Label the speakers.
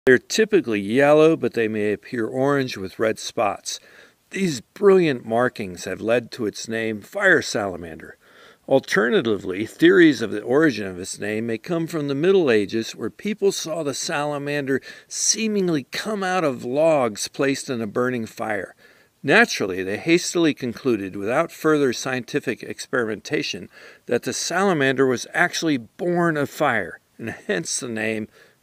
Speaker 1: They're typically yellow, but they may appear orange with red spots. These brilliant markings have led to its name, Fire Salamander. Alternatively, theories of the origin of its name may come from the Middle Ages, where people saw the salamander seemingly come out of logs placed in a burning fire. Naturally, they hastily concluded, without further scientific experimentation, that the salamander was actually born of fire, and hence the name